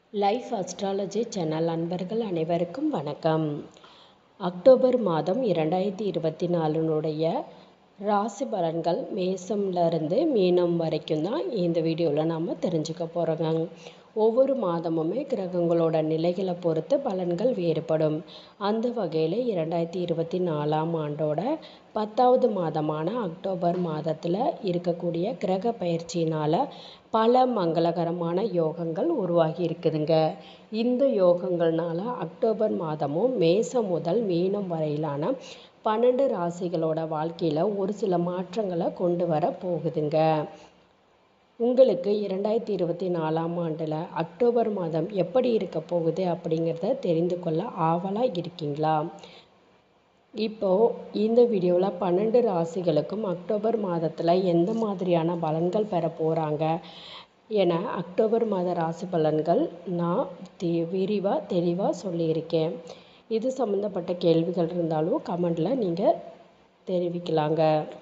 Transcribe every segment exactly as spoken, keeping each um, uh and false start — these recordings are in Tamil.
லைஃப் அஸ்ட்ராலஜி சேனல் அன்பர்கள் அனைவருக்கும் வணக்கம். அக்டோபர் மாதம் இரண்டாயிரத்தி இருபத்தி நாலுனுடைய ராசி பலன்கள் மேசம்லேருந்து மீனம் வரைக்கும் தான் இந்த வீடியோவில் நாம் தெரிஞ்சுக்க போகிறோங்க. ஒவ்வொரு மாதமுமே கிரகங்களோட நிலைகளை பொறுத்து பலன்கள் வேறுபடும். அந்த வகையில் இரண்டாயிரத்தி இருபத்தி நாலாம் ஆண்டோட பத்தாவது மாதமான அக்டோபர் மாதத்தில் இருக்கக்கூடிய கிரக பயிற்சியினால் பல மங்களகரமான யோகங்கள் உருவாகி இருக்குதுங்க. இந்த யோகங்கள்னால அக்டோபர் மாதமும் மேசம் முதல் மீனம் வரையிலான பன்னெண்டு ராசிகளோட வாழ்க்கையில் ஒரு சில மாற்றங்களை கொண்டு வர போகுதுங்க. உங்களுக்கு இரண்டாயிரத்தி இருபத்தி நாலாம் ஆண்டில் அக்டோபர் மாதம் எப்படி இருக்க போகுது அப்படிங்கிறத தெரிந்து கொள்ள ஆவலாக இருக்கீங்களா? இப்போது இந்த வீடியோவில் பன்னெண்டு ராசிகளுக்கும் அக்டோபர் மாதத்தில் எந்த மாதிரியான பலன்கள் பெற போகிறாங்க என அக்டோபர் மாத ராசி பலன்கள் நான் தெ விரிவாக தெளிவாக சொல்லியிருக்கேன். இது சம்மந்தப்பட்ட கேள்விகள் இருந்தாலும் கமெண்டில் நீங்கள் தெரிவிக்கலாங்க.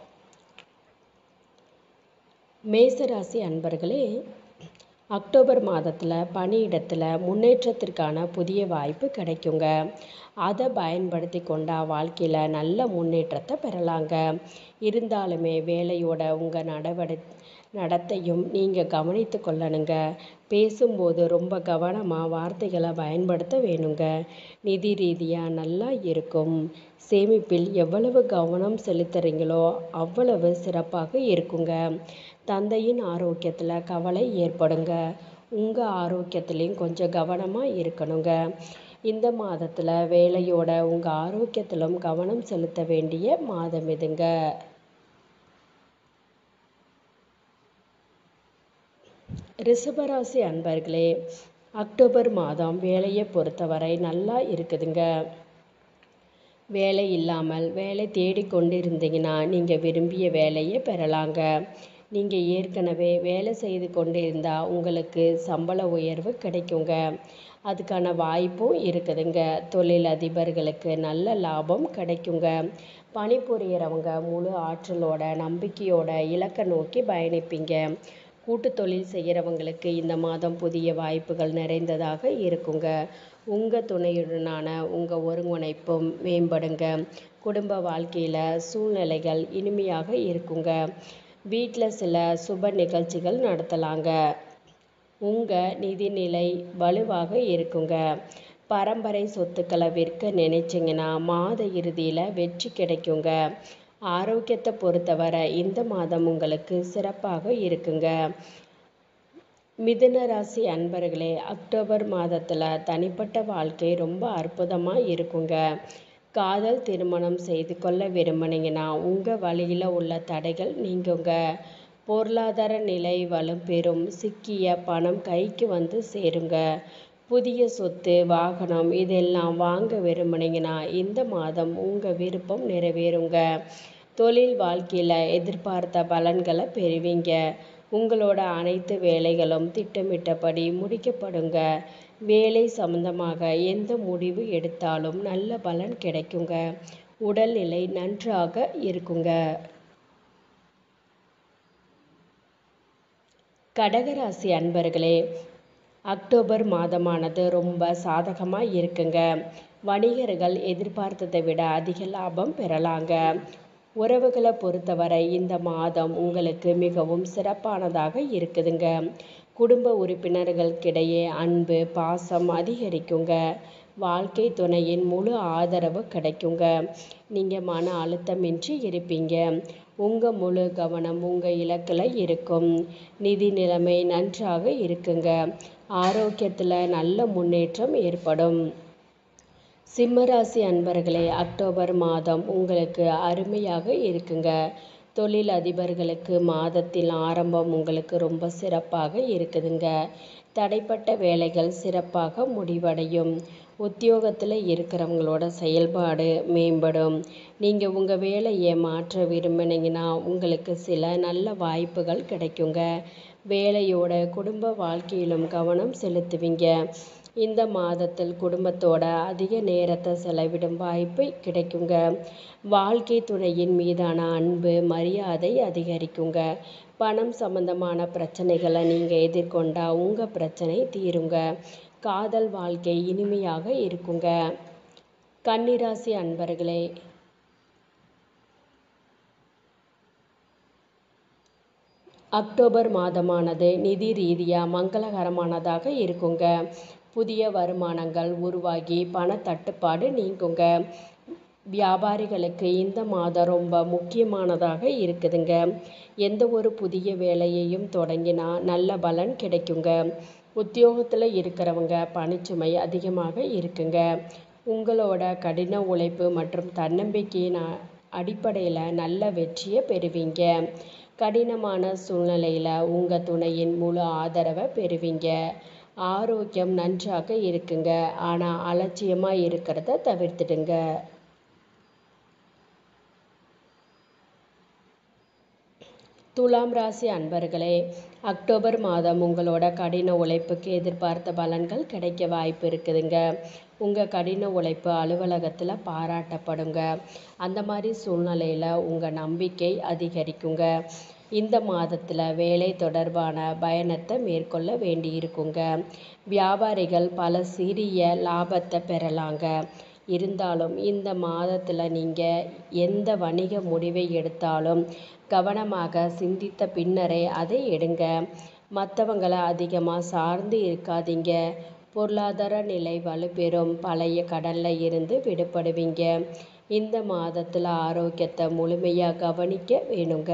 மேசராசி அன்பர்களே, அக்டோபர் மாதத்தில் பணியிடத்தில் முன்னேற்றத்திற்கான புதிய வாய்ப்பு கிடைக்குங்க. அதை பயன்படுத்தி கொண்டா வாழ்க்கையில் நல்ல முன்னேற்றத்தை பெறலாங்க. இருந்தாலுமே வேலையோட உங்கள் நடவடி நடத்தையும் நீங்கள் கவனித்து கொள்ளணுங்க. பேசும்போது ரொம்ப கவனமாக வார்த்தைகளை பயன்படுத்த வேணுங்க. நிதி ரீதியாக நல்லா இருக்கும். சேமிப்பில் எவ்வளவு கவனம் செலுத்துகிறீங்களோ அவ்வளவு சிறப்பாக இருக்குங்க. தந்தையின் ஆரோக்கியத்தில் கவலை ஏற்படுங்க. உங்கள் ஆரோக்கியத்துலேயும் கொஞ்சம் கவனமாக இருக்கணுங்க. இந்த மாதத்தில் வேலையோட உங்கள் ஆரோக்கியத்திலும் கவனம் செலுத்த வேண்டிய மாதம் இதுங்க. ரிஷபராசி அன்பர்களே, அக்டோபர் மாதம் வேலையை பொறுத்தவரை நல்லா இருக்குதுங்க. வேலை இல்லாமல் வேலை தேடிக்கொண்டு இருந்தீங்கன்னா நீங்கள் விரும்பிய வேலையை பெறலாங்க. நீங்கள் ஏற்கனவே வேலை செய்து கொண்டு இருந்தால் உங்களுக்கு சம்பள உயர்வு கிடைக்குங்க. அதுக்கான வாய்ப்பும் இருக்குதுங்க. தொழில் அதிபர்களுக்கு நல்ல லாபம் கிடைக்குங்க. பணிபுரியறவங்க முழு ஆற்றலோட நம்பிக்கையோட இலக்கை நோக்கி பயணிப்பீங்க. கூட்டு தொழில் செய்கிறவங்களுக்கு இந்த மாதம் புதிய வாய்ப்புகள் நிறைந்ததாக இருக்குங்க. உங்கள் துணையுடனான உங்கள் ஒருங்கிணைப்பும் மேம்படுங்க. குடும்ப வாழ்க்கையில் சூழ்நிலைகள் இனிமையாக இருக்குங்க. வீட்டில் சில சுப நிகழ்ச்சிகள் நடத்தலாங்க. உங்கள் நிதிநிலை வலுவாக இருக்குங்க. பரம்பரை சொத்துக்களை விற்க நினைச்சிங்கன்னா மாத இறுதியில் வெற்றி கிடைக்குங்க. ஆரோக்கியத்தை பொறுத்தவரை இந்த மாதம் உங்களுக்கு சிறப்பாக இருக்குங்க. மிதுன ராசி அன்பர்களே, அக்டோபர் மாதத்தில் தனிப்பட்ட வாழ்க்கை ரொம்ப அற்புதமாக இருக்குங்க. காதல் திருமணம் செய்து கொள்ள விரும்பினீங்கன்னா உங்கள் வழியில் உள்ள தடைகள் நீங்குங்க. பொருளாதார நிலை வலும் பெறும். சிக்கிய பணம் கைக்கு வந்து சேருங்க. புதிய சொத்து வாகனம் இதெல்லாம் வாங்க விரும்பினீங்கன்னா இந்த மாதம் உங்கள் விருப்பம் நிறைவேறுங்க. தொழில் வாழ்க்கையில் எதிர்பார்த்த பலன்களை பெறுவீங்க. உங்களோட அனைத்து வேலைகளும் திட்டமிட்டபடி முடிக்கப்படுங்க. வேலை சம்பந்தமாக எந்த முடிவு எடுத்தாலும் நல்ல பலன் கிடைக்குங்க. உடல்நிலை நன்றாக இருக்குங்க. கடகராசி அன்பர்களே, அக்டோபர் மாதமானது ரொம்ப சாதகமாக இருக்குங்க. வணிகர்கள் எதிர்பார்த்ததை விட அதிக லாபம் பெறலாங்க. உறவுகளை பொறுத்தவரை இந்த மாதம் உங்களுக்கு மிகவும் சிறப்பானதாக இருக்குதுங்க. குடும்ப உறுப்பினர்களுக்கிடையே அன்பு பாசம் அதிகரிக்குங்க. வாழ்க்கை துணையின் முழு ஆதரவு கிடைக்குங்க. நீங்கள் மன அழுத்தமின்றி இருப்பீங்க. உங்கள் முழு கவனம் உங்கள் இலக்கில் இருக்கும். நிதி நிலைமை நன்றாக இருக்குங்க. ஆரோக்கியத்தில் நல்ல முன்னேற்றம் ஏற்படும். சிம்மராசி அன்பர்களே, அக்டோபர் மாதம் உங்களுக்கு அருமையாக இருக்குங்க. தொழில் அதிபர்களுக்கு மாதத்தில் ஆரம்பம் உங்களுக்கு ரொம்ப சிறப்பாக இருக்குதுங்க. தடைப்பட்ட வேலைகள் சிறப்பாக முடிவடையும். உத்தியோகத்தில் இருக்கிறவங்களோட செயல்பாடு மேம்படும். நீங்கள் உங்கள் வேலையை மாற்ற விரும்பினீங்கன்னா உங்களுக்கு சில நல்ல வாய்ப்புகள் கிடைக்குங்க. வேலையோட குடும்ப வாழ்க்கையிலும் கவனம் செலுத்துவீங்க. இந்த மாதத்தில் குடும்பத்தோட அதிக நேரத்தை செலவிடும் வாய்ப்பு கிடைக்குங்க. வாழ்க்கை துணையின் மீதான அன்பு மரியாதை அதிகரிக்குங்க. பணம் சம்பந்தமான பிரச்சனைகளை நீங்கள் எதிர்கொண்டா உங்கள் பிரச்சனை தீருங்க. காதல் வாழ்க்கை இனிமையாக இருக்குங்க. கன்னிராசி அன்பர்களே, அக்டோபர் மாதமானது நிதி ரீதியாக மங்களகரமானதாக இருக்குங்க. புதிய வருமானங்கள் உருவாகி பண தட்டுப்பாடு நீங்குங்க. வியாபாரிகளுக்கு இந்த மாதம் ரொம்ப முக்கியமானதாக இருக்குதுங்க. எந்த ஒரு புதிய வேலையையும் தொடங்கினா நல்ல பலன் கிடைக்குங்க. உத்தியோகத்தில் இருக்கிறவங்க பணிச்சுமை அதிகமாக இருக்குங்க. உங்களோட கடின உழைப்பு மற்றும் தன்னம்பிக்கையின் அடிப்படையில் நல்ல வெற்றியை பெறுவீங்க. கடினமான சூழ்நிலையில் உங்கள் துணையின் முழு ஆதரவை பெறுவீங்க. ஆரோக்கியம் நன்றாக இருக்குங்க. ஆனால் அலட்சியமாக இருக்கிறத தவிர்த்துடுங்க. துலாம் ராசி அன்பர்களே, அக்டோபர் மாதம் உங்களோட கடின உழைப்புக்கு எதிர்பார்த்த பலன்கள் கிடைக்க வாய்ப்பு இருக்குதுங்க. உங்கள் கடின உழைப்பு அலுவலகத்தில் பாராட்டப்படுங்க. அந்த மாதிரி சூழ்நிலையில் உங்கள் நம்பிக்கை அதிகரிக்குங்க. இந்த மாதத்தில் வேலை தொடர்பான பயணத்தை மேற்கொள்ள வேண்டியிருக்குங்க. வியாபாரிகள் பல சிறிய லாபத்தை பெறலாங்க. இருந்தாலும் இந்த மாதத்தில் நீங்கள் எந்த வணிக முடிவை எடுத்தாலும் கவனமாக சிந்தித்த பின்னரே அதை எடுங்க. மற்றவங்களை அதிகமாக சார்ந்து இருக்காதீங்க. பொருளாதார நிலை வலுப்பெறும். பழைய கடனில் இருந்து விடுபடுவீங்க. இந்த மாதத்தில் ஆரோக்கியத்தை முழுமையாக கவனிக்க வேணுங்க.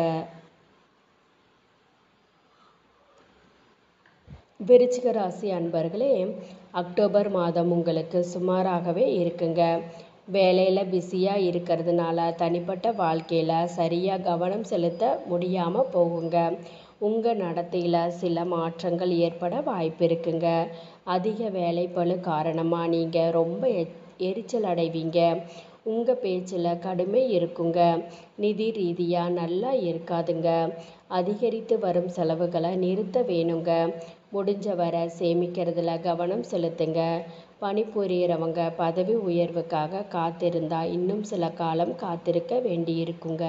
விருச்சிக ராசி அன்பர்களே, அக்டோபர் மாதம் உங்களுக்கு சுமாராகவே இருக்குங்க. வேலையில் பிஸியாக இருக்கிறதுனால தனிப்பட்ட வாழ்க்கையில் சரியாக கவனம் செலுத்த முடியாமல் போகுங்க. உங்கள் நடத்தையில் சில மாற்றங்கள் ஏற்பட வாய்ப்பு இருக்குங்க. அதிக வேலைப்பளு காரணமாக நீங்கள் ரொம்ப எரிச்சல் அடைவீங்க. உங்கள் பேச்சில் கடுமை இருக்குங்க. நிதி ரீதியாக நல்லா இருக்காதுங்க. அதிகரித்து வரும் செலவுகளை நிறுத்த வேணுங்க. முடிஞ்ச வரை சேமிக்கிறதுல கவனம் செலுத்துங்க. பணிபுரியறவங்க பதவி உயர்வுக்காக காத்திருந்தா இன்னும் சில காலம் காத்திருக்க வேண்டியிருக்குங்க.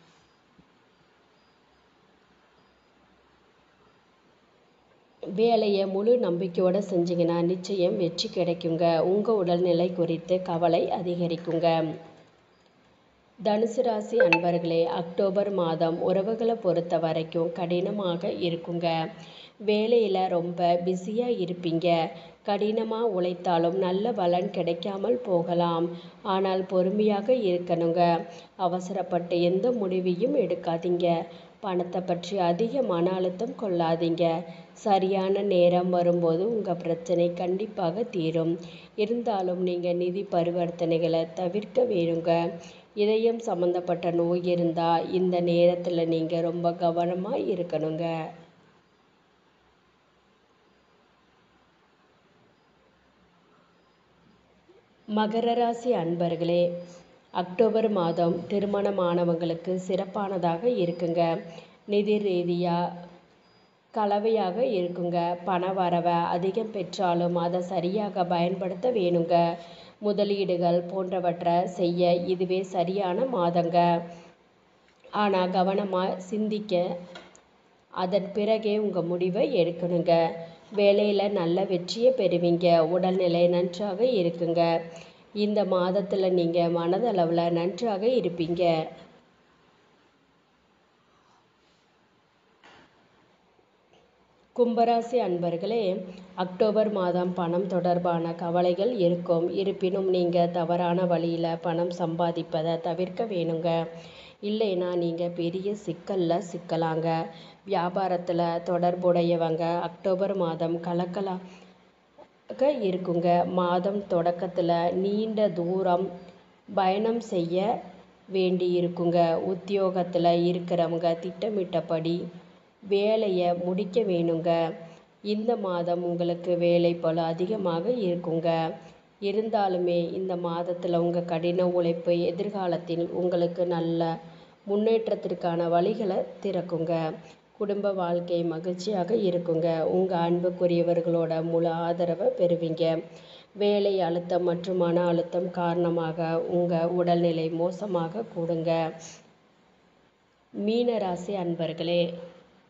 வேலையை முழு நம்பிக்கையோடு செஞ்சிங்கன்னா நிச்சயம் வெற்றி கிடைக்குங்க. உங்கள் உடல்நிலை குறித்து கவலை அதிகரிக்குங்க. தனுசு ராசி அன்பர்களே, அக்டோபர் மாதம் உறவுகளை பொறுத்த வரைக்கும் கடினமாக இருக்குங்க. வேலையில் ரொம்ப பிஸியாக இருப்பீங்க. கடினமாக உழைத்தாலும் நல்ல பலன் கிடைக்காமல் போகலாம். ஆனால் பொறுமையாக இருக்கணுங்க. அவசரப்பட்டு எந்த முடிவையும் எடுக்காதீங்க. பணத்தை பற்றி அதிக மன அழுத்தம் கொள்ளாதீங்க. சரியான நேரம் வரும்போது உங்கள் பிரச்சனை கண்டிப்பாக தீரும். இருந்தாலும் நீங்கள் நிதி பரிவர்த்தனைகளை தவிர்க்க வேணுங்க. இதயம் சம்மந்தப்பட்ட நோய் இருந்தால் இந்த நேரத்தில் நீங்கள் ரொம்ப கவனமாக இருக்கணுங்க. மகர ராசி அன்பர்களே, அக்டோபர் மாதம் திருமணமானவங்களுக்கு சிறப்பானதாக இருக்குங்க. நிதி ரீதியாக கலவையாக இருக்குங்க. பண வரவை அதிகம் பெற்றாலும் அதை சரியாக பயன்படுத்த வேணுங்க. முதலீடுகள் போன்றவற்றை செய்ய இதுவே சரியான மாதங்க. ஆனால் கவனமாக சிந்திக்க அதன் பிறகே உங்கள் முடிவை எடுக்கணுங்க. வேலையில் நல்ல வெற்றியை பெறுவீங்க. உடல்நிலை நன்றாக இருக்குங்க. இந்த மாதத்தில் நீங்கள் மனதளவில் நன்றாக இருப்பீங்க. கும்பராசி அன்பர்களே, அக்டோபர் மாதம் பணம் தொடர்பான கவலைகள் இருக்கும். இருப்பினும் நீங்கள் தவறான வழியில் பணம் சம்பாதிப்பதை தவிர்க்க வேணுங்க. இல்லைன்னா நீங்கள் பெரிய சிக்கலில் சிக்கலாங்க. வியாபாரத்தில் தொடர்புடையவங்க அக்டோபர் மாதம் கலக்கலாக இருக்குங்க. மாதம் தொடக்கத்தில் நீண்ட தூரம் பயணம் செய்ய வேண்டி இருக்குங்க. உத்தியோகத்தில் இருக்கிறவங்க திட்டமிட்டபடி வேலையை முடிக்க வேணுங்க. இந்த மாதம் உங்களுக்கு வேலை பளு அதிகமாக இருக்குங்க. இருந்தாலுமே இந்த மாதத்தில் உங்கள் கடின உழைப்பு எதிர்காலத்தில் உங்களுக்கு நல்ல முன்னேற்றத்திற்கான வழிகளை திறக்குங்க. குடும்ப வாழ்க்கை மகிழ்ச்சியாக இருக்குங்க. உங்கள் அன்புக்குரியவர்களோட முழு ஆதரவை பெறுவீங்க. வேலை அழுத்தம் மற்றும் மன அழுத்தம் காரணமாக உங்கள் உடல்நிலை மோசமாக கூடுங்க. மீன ராசி அன்பர்களே,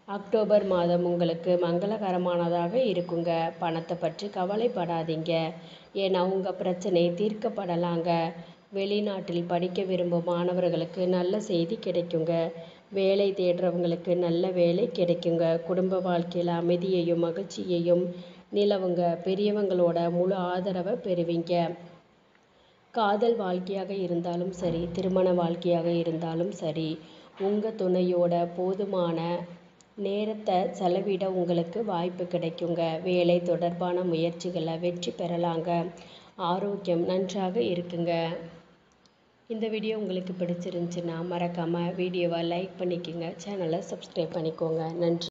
அக்டோபர் மாதம் உங்களுக்கு மங்களகரமானதாக இருக்குங்க. பணத்தை பற்றி கவலைப்படாதீங்க. ஏன்னா உங்கள் பிரச்சனை தீர்க்கப்படலாங்க. வெளிநாட்டில் படிக்க விரும்பும் மாணவர்களுக்கு நல்ல செய்தி கிடைக்குங்க. வேலை தேடுறவங்களுக்கு நல்ல வேலை கிடைக்குங்க. குடும்ப வாழ்க்கையில் அமைதியையும் மகிழ்ச்சியையும் நிலவுங்க. பெரியவங்களோட முழு ஆதரவை பெறுவீங்க. காதல் வாழ்க்கையாக இருந்தாலும் சரி, திருமண வாழ்க்கையாக இருந்தாலும் சரி, உங்கள் துணையோட போதுமான நேரத்தை செலவிட உங்களுக்கு வாய்ப்பு கிடைக்குங்க. வேலை தொடர்பான முயற்சிகளை வெற்றி பெறலாங்க. ஆரோக்கியம் நன்றாக இருக்குங்க. இந்த வீடியோ உங்களுக்கு பிடிச்சிருந்துச்சுன்னா மறக்காமல் வீடியோவை லைக் பண்ணிக்கோங்க. சேனலை சப்ஸ்கிரைப் பண்ணிக்கோங்க. நன்றி.